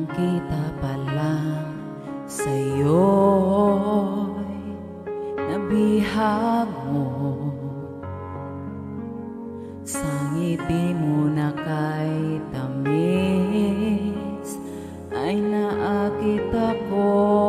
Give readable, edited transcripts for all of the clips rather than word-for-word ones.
kita pa lang sa'yo'y nabihag mo. Sa ngiti mo na kay tamis ay naakit ako.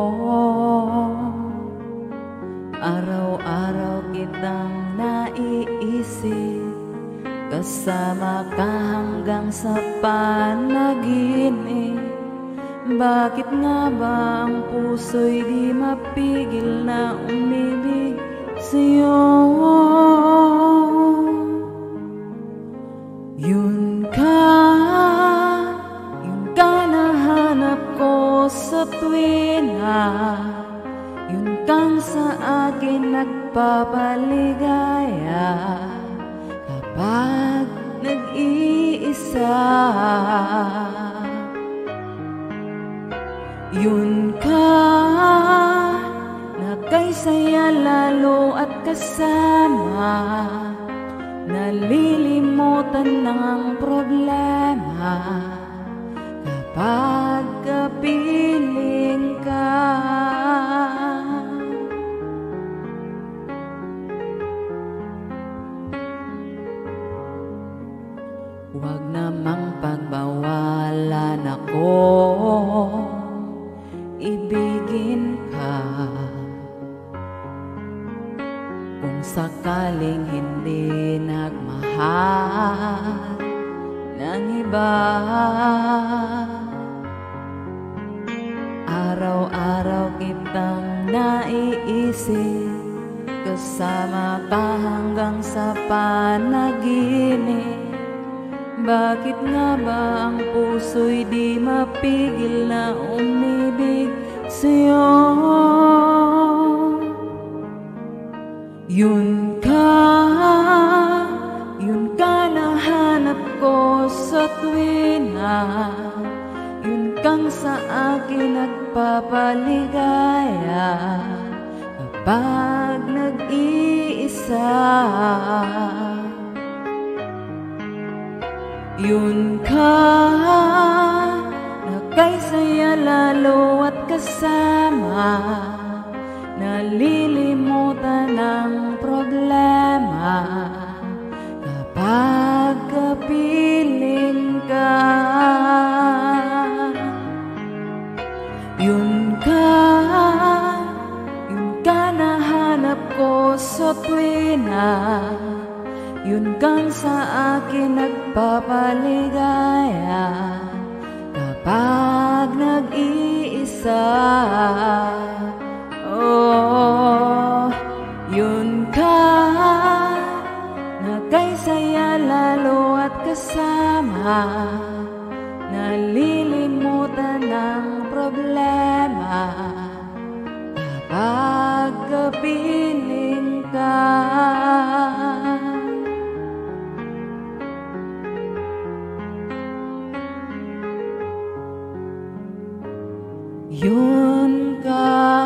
Araw-araw kitang naiisip, kasama ka hanggang sa panaginip. Bakit nga ba ang puso'y di mapigil na umibig sa'yo? Yun ka nahanap ko sa tuwina. Yun kang sa akin nagpapaligaya kapag nag-iisa. Yun ka na kay saya lalo at kasama, nalilimutan ng problema kapag kapiling ka. Huwag namang pagbawalan ako, ibigin ka. Kung sakaling hindi nagmahal ng iba, araw-araw kitang naiisip, kasama ka hanggang sa panaginip. Bakit nga ba ang puso'y di mapigil na umibig sa'yo? Yun ka nahanap ko sa tuwina. Yun kang sa akin nagpapaligaya kapag nag-iisa. Yun ka na kay saya lalo at kasama, nalilimutan ng problema kapag kapiling ka. Yun ka nahanap ko sa tuwina. Yun kang sa akin nagpapaligaya kapag nag-iisa. Oh, yun ka na kay saya lalo at kasama, nalilimutan ng problema kapag kapiling ka. Yun ka